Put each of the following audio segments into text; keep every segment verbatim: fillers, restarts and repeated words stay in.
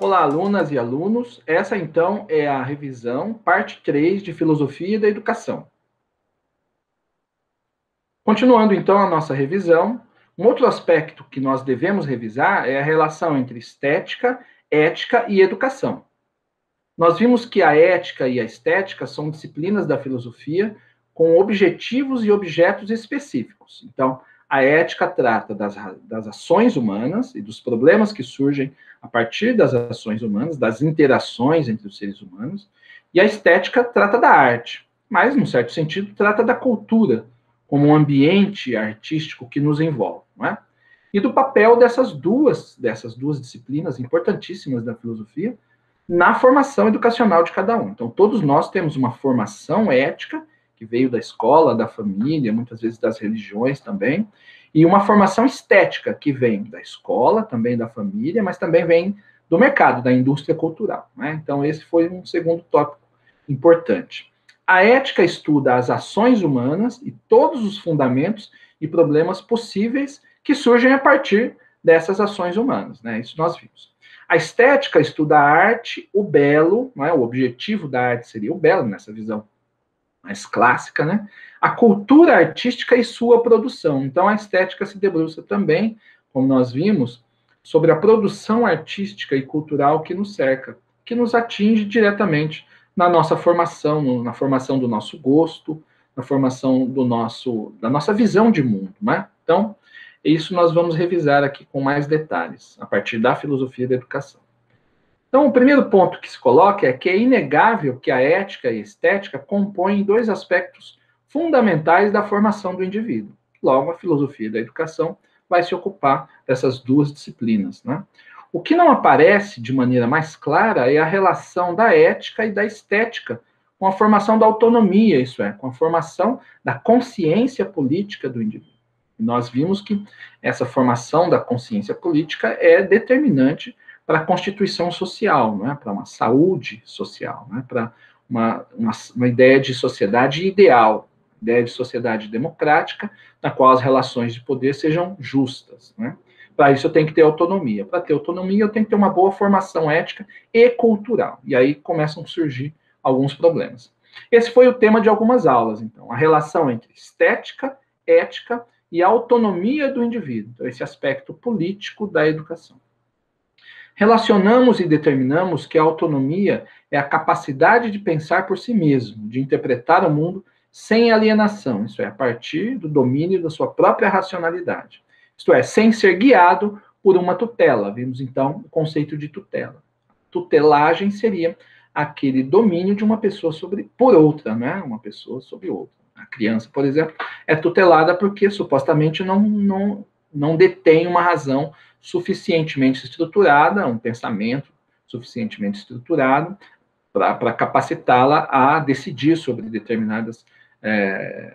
Olá, alunas e alunos. Essa, então, é a revisão, parte três de Filosofia da Educação. Continuando, então, a nossa revisão, um outro aspecto que nós devemos revisar é a relação entre estética, ética e educação. Nós vimos que a ética e a estética são disciplinas da filosofia com objetivos e objetos específicos. Então, a ética trata das, das ações humanas e dos problemas que surgem a partir das ações humanas, das interações entre os seres humanos, e a estética trata da arte, mas, num certo sentido, trata da cultura, como um ambiente artístico que nos envolve, não é? E do papel dessas duas, dessas duas disciplinas importantíssimas da filosofia na formação educacional de cada um. Então, todos nós temos uma formação ética, que veio da escola, da família, muitas vezes das religiões também, e uma formação estética, que vem da escola, também da família, mas também vem do mercado, da indústria cultural, né? Então, esse foi um segundo tópico importante. A ética estuda as ações humanas e todos os fundamentos e problemas possíveis que surgem a partir dessas ações humanas, né? Isso nós vimos. A estética estuda a arte, o belo, não é? O objetivo da arte seria o belo, nessa visão mais clássica, né? A cultura artística e sua produção. Então, a estética se debruça também, como nós vimos, sobre a produção artística e cultural que nos cerca, que nos atinge diretamente na nossa formação, na formação do nosso gosto, na formação do nosso, da nossa visão de mundo, né? Então, isso nós vamos revisar aqui com mais detalhes, a partir da filosofia da educação. Então, o primeiro ponto que se coloca é que é inegável que a ética e a estética compõem dois aspectos fundamentais da formação do indivíduo. Logo, a filosofia da educação vai se ocupar dessas duas disciplinas, né? O que não aparece de maneira mais clara é a relação da ética e da estética com a formação da autonomia, isso é, com a formação da consciência política do indivíduo. E nós vimos que essa formação da consciência política é determinante para a constituição social, né, para uma saúde social, né, para uma, uma, uma ideia de sociedade ideal, ideia de sociedade democrática, na qual as relações de poder sejam justas, né? Para isso eu tenho que ter autonomia. Para ter autonomia eu tenho que ter uma boa formação ética e cultural. E aí começam a surgir alguns problemas. Esse foi o tema de algumas aulas, então, a relação entre estética, ética e autonomia do indivíduo, então, esse aspecto político da educação. Relacionamos e determinamos que a autonomia é a capacidade de pensar por si mesmo, de interpretar o mundo sem alienação, isso é, a partir do domínio da sua própria racionalidade. Isto é, sem ser guiado por uma tutela. Vimos, então, o conceito de tutela. Tutelagem seria aquele domínio de uma pessoa sobre, por outra, né? Uma pessoa sobre outra. A criança, por exemplo, é tutelada porque, supostamente, não, não, não detém uma razão suficientemente estruturada, um pensamento suficientemente estruturado para capacitá-la a decidir sobre determinadas é,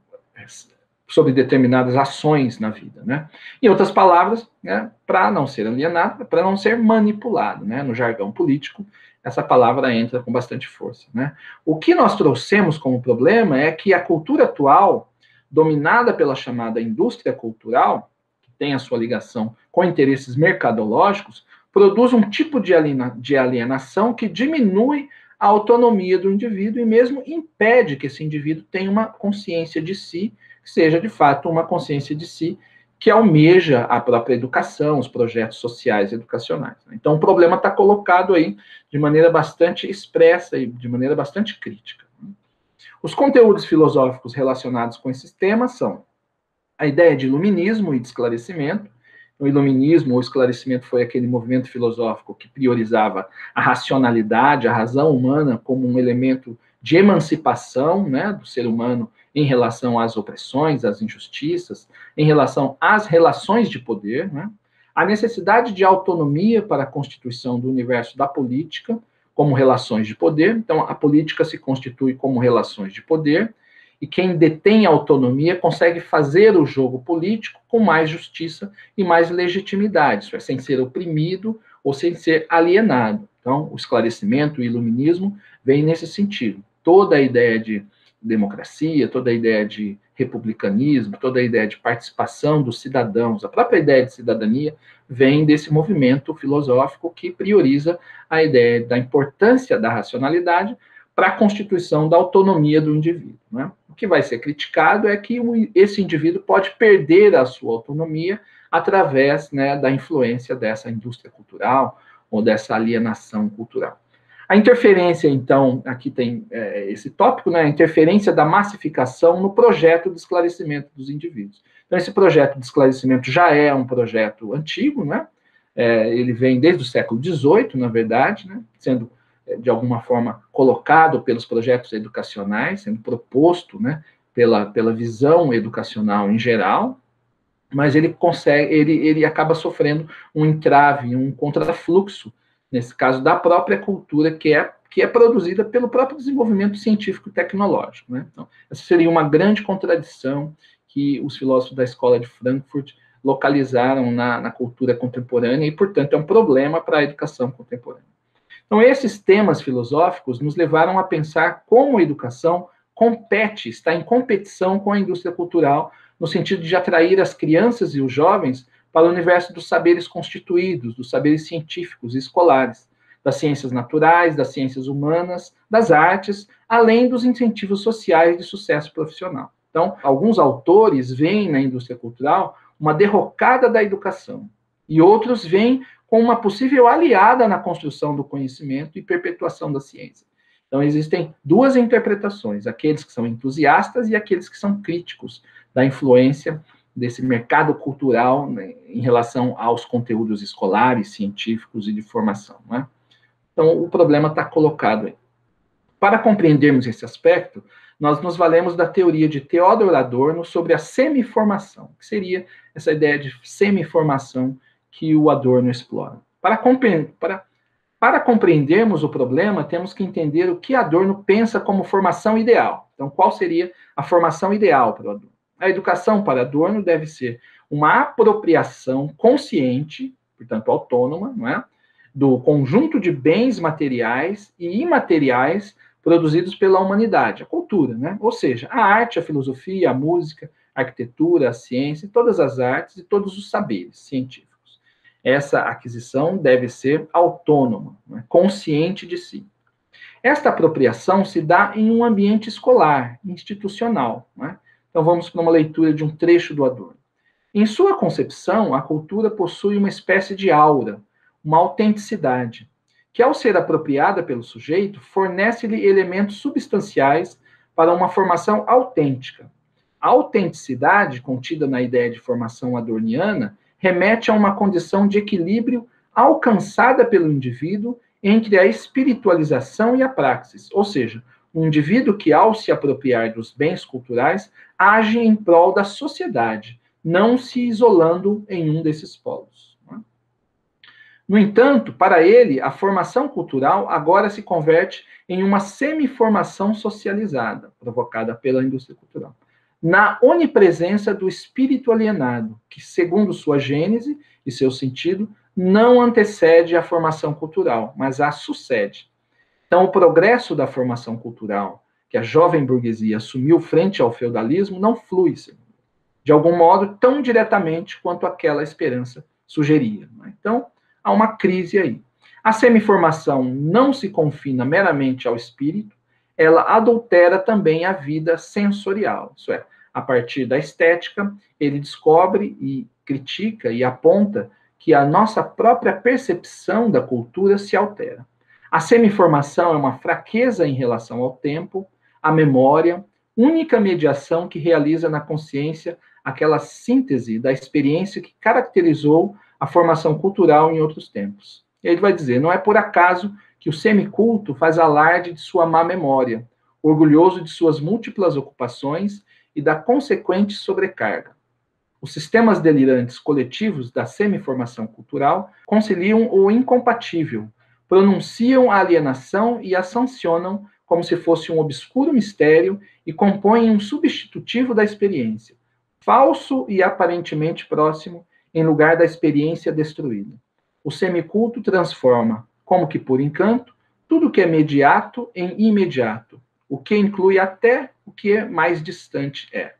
sobre determinadas ações na vida, né? Em outras palavras, né, para não ser alienado, para não ser manipulado, né? No jargão político, essa palavra entra com bastante força, né? O que nós trouxemos como problema é que a cultura atual, dominada pela chamada indústria cultural, que tem a sua ligação com interesses mercadológicos, produz um tipo de, aliena, de alienação que diminui a autonomia do indivíduo e mesmo impede que esse indivíduo tenha uma consciência de si, que seja, de fato, uma consciência de si que almeja a própria educação, os projetos sociais e educacionais. Então, o problema está colocado aí de maneira bastante expressa e de maneira bastante crítica. Os conteúdos filosóficos relacionados com esses temas são a ideia de iluminismo e de esclarecimento. O iluminismo ou esclarecimento foi aquele movimento filosófico que priorizava a racionalidade, a razão humana como um elemento de emancipação, né, do ser humano em relação às opressões, às injustiças, em relação às relações de poder, né? A necessidade de autonomia para a constituição do universo da política como relações de poder. Então, a política se constitui como relações de poder, e quem detém a autonomia consegue fazer o jogo político com mais justiça e mais legitimidade, isso é, sem ser oprimido ou sem ser alienado. Então, o esclarecimento, o iluminismo, vem nesse sentido. Toda a ideia de democracia, toda a ideia de republicanismo, toda a ideia de participação dos cidadãos, a própria ideia de cidadania vem desse movimento filosófico que prioriza a ideia da importância da racionalidade para a constituição da autonomia do indivíduo, né? O que vai ser criticado é que esse indivíduo pode perder a sua autonomia através, né, da influência dessa indústria cultural ou dessa alienação cultural. A interferência, então, aqui tem é, esse tópico, né, a interferência da massificação no projeto de esclarecimento dos indivíduos. Então, esse projeto de esclarecimento já é um projeto antigo, né? É, ele vem desde o século dezoito, na verdade, né, sendo de alguma forma colocado pelos projetos educacionais, sendo proposto, né, pela, pela visão educacional em geral, mas ele consegue, ele, ele acaba sofrendo um entrave, um contrafluxo, nesse caso, da própria cultura que é, que é produzida pelo próprio desenvolvimento científico e tecnológico, né? Então, essa seria uma grande contradição que os filósofos da escola de Frankfurt localizaram na, na cultura contemporânea e, portanto, é um problema para a educação contemporânea. Então, esses temas filosóficos nos levaram a pensar como a educação compete, está em competição com a indústria cultural, no sentido de atrair as crianças e os jovens para o universo dos saberes constituídos, dos saberes científicos e escolares, das ciências naturais, das ciências humanas, das artes, além dos incentivos sociais de sucesso profissional. Então, alguns autores veem na indústria cultural uma derrocada da educação, e outros veem como uma possível aliada na construção do conhecimento e perpetuação da ciência. Então, existem duas interpretações, aqueles que são entusiastas e aqueles que são críticos da influência desse mercado cultural, né, em relação aos conteúdos escolares, científicos e de formação, né? Então, o problema está colocado aí. Para compreendermos esse aspecto, nós nos valemos da teoria de Theodor Adorno sobre a semiformação, que seria essa ideia de semiformação que o Adorno explora. Para, compre para, para compreendermos o problema, temos que entender o que Adorno pensa como formação ideal. Então, qual seria a formação ideal para o Adorno? A educação para Adorno deve ser uma apropriação consciente, portanto autônoma, não é? Do conjunto de bens materiais e imateriais produzidos pela humanidade, a cultura, né? Ou seja, a arte, a filosofia, a música, a arquitetura, a ciência, todas as artes e todos os saberes científicos. Essa aquisição deve ser autônoma, né? Consciente de si. Esta apropriação se dá em um ambiente escolar, institucional, né? Então vamos para uma leitura de um trecho do Adorno. Em sua concepção, a cultura possui uma espécie de aura, uma autenticidade, que ao ser apropriada pelo sujeito, fornece-lhe elementos substanciais para uma formação autêntica. A autenticidade, contida na ideia de formação adorniana, remete a uma condição de equilíbrio alcançada pelo indivíduo entre a espiritualização e a praxis, ou seja, um indivíduo que, ao se apropriar dos bens culturais, age em prol da sociedade, não se isolando em um desses polos. No entanto, para ele, a formação cultural agora se converte em uma semiformação socializada, provocada pela indústria cultural, na onipresença do espírito alienado, que, segundo sua gênese e seu sentido, não antecede a formação cultural, mas a sucede. Então, o progresso da formação cultural que a jovem burguesia assumiu frente ao feudalismo não flui, de algum modo, tão diretamente quanto aquela esperança sugeria. Então, há uma crise aí. A semiformação não se confina meramente ao espírito, ela adultera também a vida sensorial. Isso é, a partir da estética, ele descobre e critica e aponta que a nossa própria percepção da cultura se altera. A semiformação é uma fraqueza em relação ao tempo, à memória, única mediação que realiza na consciência aquela síntese da experiência que caracterizou a formação cultural em outros tempos. Ele vai dizer, não é por acaso que o semiculto faz alarde de sua má memória, orgulhoso de suas múltiplas ocupações e da consequente sobrecarga. Os sistemas delirantes coletivos da semiformação cultural conciliam o incompatível, pronunciam a alienação e a sancionam como se fosse um obscuro mistério e compõem um substitutivo da experiência, falso e aparentemente próximo, em lugar da experiência destruída. O semiculto transforma, como que por encanto, tudo que é mediato em imediato, o que inclui até o que é mais distante é.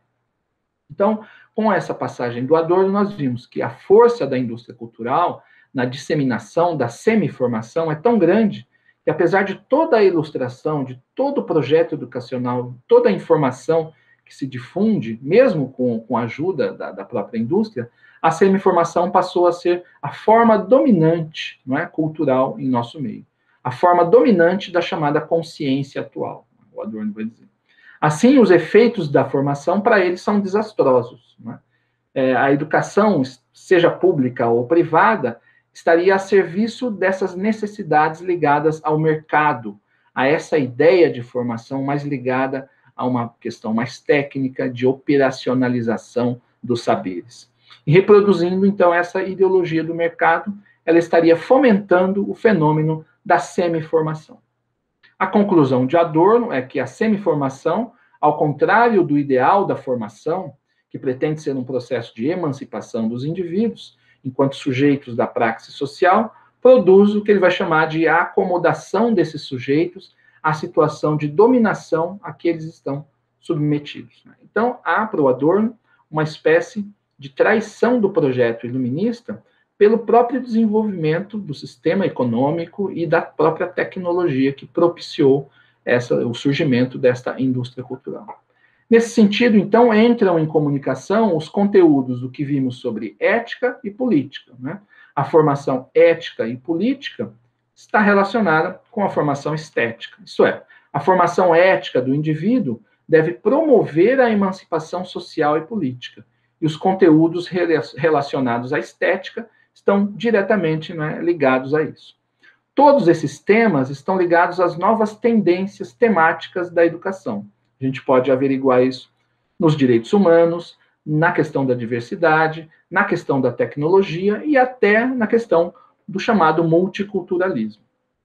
Então, com essa passagem do Adorno, nós vimos que a força da indústria cultural na disseminação da semi-formação é tão grande que, apesar de toda a ilustração, de todo o projeto educacional, toda a informação que se difunde, mesmo com, com a ajuda da, da própria indústria, a semi-formação passou a ser a forma dominante, não é, cultural em nosso meio. A forma dominante da chamada consciência atual, o Adorno vai dizer. Assim, os efeitos da formação, para eles, são desastrosos. Não é? É, a educação, seja pública ou privada, estaria a serviço dessas necessidades ligadas ao mercado, a essa ideia de formação mais ligada a uma questão mais técnica de operacionalização dos saberes. E reproduzindo, então, essa ideologia do mercado, ela estaria fomentando o fenômeno da semi-formação. A conclusão de Adorno é que a semi-formação, ao contrário do ideal da formação, que pretende ser um processo de emancipação dos indivíduos, enquanto sujeitos da praxis social, produz o que ele vai chamar de acomodação desses sujeitos à situação de dominação a que eles estão submetidos. Então, há para o Adorno uma espécie de traição do projeto iluminista pelo próprio desenvolvimento do sistema econômico e da própria tecnologia que propiciou essa, o surgimento desta indústria cultural. Nesse sentido, então, entram em comunicação os conteúdos do que vimos sobre ética e política. Né? A formação ética e política está relacionada com a formação estética. Isso é, a formação ética do indivíduo deve promover a emancipação social e política. E os conteúdos relacionados à estética estão diretamente, né, ligados a isso. Todos esses temas estão ligados às novas tendências temáticas da educação. A gente pode averiguar isso nos direitos humanos, na questão da diversidade, na questão da tecnologia e até na questão do chamado multiculturalismo.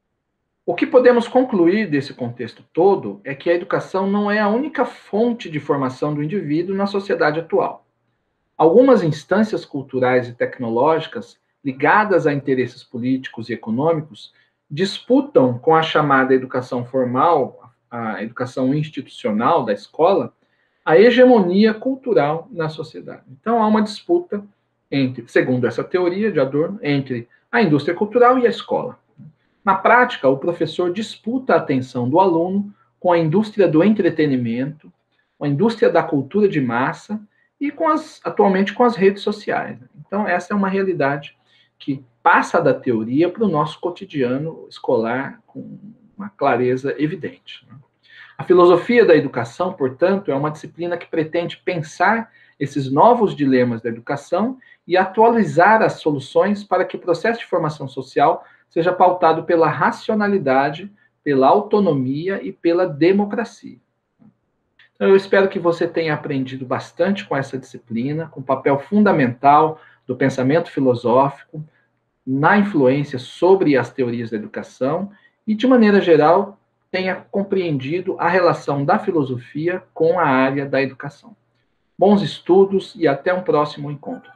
O que podemos concluir desse contexto todo é que a educação não é a única fonte de formação do indivíduo na sociedade atual. Algumas instâncias culturais e tecnológicas ligadas a interesses políticos e econômicos disputam com a chamada educação formal, a educação institucional da escola, a hegemonia cultural na sociedade. Então, há uma disputa entre, segundo essa teoria de Adorno, entre a indústria cultural e a escola. Na prática, o professor disputa a atenção do aluno com a indústria do entretenimento, com a indústria da cultura de massa e com as, atualmente com as redes sociais. Então, essa é uma realidade que passa da teoria para o nosso cotidiano escolar com uma clareza evidente. A filosofia da educação, portanto, é uma disciplina que pretende pensar esses novos dilemas da educação e atualizar as soluções para que o processo de formação social seja pautado pela racionalidade, pela autonomia e pela democracia. Então, eu espero que você tenha aprendido bastante com essa disciplina, com o papel fundamental do pensamento filosófico na influência sobre as teorias da educação e, de maneira geral, tenha compreendido a relação da filosofia com a área da educação. Bons estudos e até um próximo encontro.